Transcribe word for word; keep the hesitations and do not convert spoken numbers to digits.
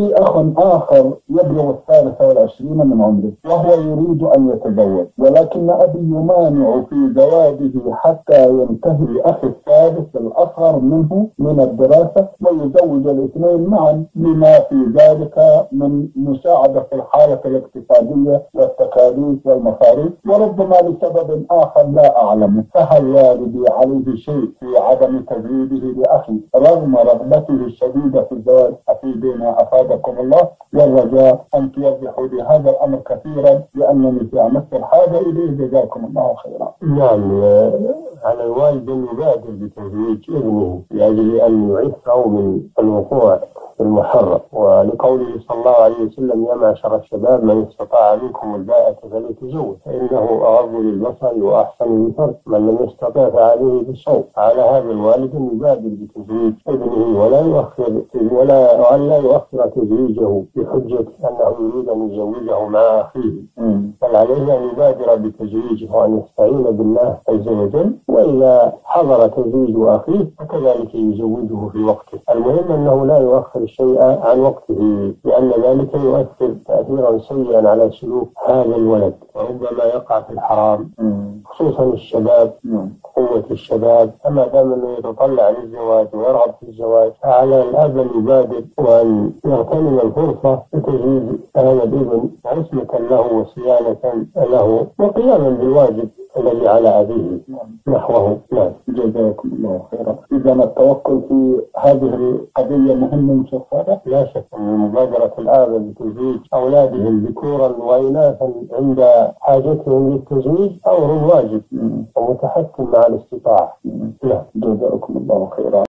لي أخ آخر يبلغ الثالثة والعشرين من عمره وهو يريد أن يتزوج، ولكن أبي يمانع في زواجه حتى ينتهي أخي الثالث الأصغر منه من الدراسة ويزوج الاثنين معا، لما في ذلك من مساعدة في الحالة الاقتصادية والتكاليف والمصاريف، وربما لسبب آخر لا أعلم. فهل والدي عليه شيء في عدم تزويجه لأخي رغم رغبته الشديدة في الزواج؟ أفيدونا أفادكم الله، والرجاء أن توضحوا لي هذا الأمر كثيرا لأنني في أمس الحاجة إليه، جزاكم الله خيرا. نعم، على الوالد أن يبادر بتزويج ابنه لأجل أن يعفه من الوقوع في المحرم، ولقوله صلى الله عليه وسلم: يا معشر الشباب من استطاع منكم الباءة فليتزوج فإنه أغض للبصر وأحسن للفرج، من لم يستطع فعليه بالصوم. على هذا الوالد أن يبادر بتزويج ابنه ولا يؤخر ولا وأن لا يؤخر تزويجه بحجة أنه يريد أن يزوجه مع أخيه، بل عليه أن يبادر بتزويجه وأن يستعين بالله عز وجل، وإذا حضر تزويج أخيه فكذلك يزوجه في وقته. المهم أنه لا يؤخر الشيء عن وقته، لأن ذلك يؤثر تأثيرا سيئا على سلوك هذا الولد وربما يقع في الحرام، خصوصا الشباب، قوة الشباب. أما دام أنه يتطلع للزواج ويرغب في الزواج فعلى الأب أن يبادر وأن يغتنم الفرصة لتزويج هذا الابن عصمة له وصيانة له وقياما بالواجب الذي على أبيه نحوه. نعم، جزاكم الله خيرا. إذا التوكل في هذه القضية مهم شيخ صالح؟ لا شك أن مبادرة الآب بتزويج أولادهم ذكورا وإناثا عند حاجتهم للتزويج أمر واجب ومتحتم مع الاستطاعة. لا، جزاكم الله خيرا.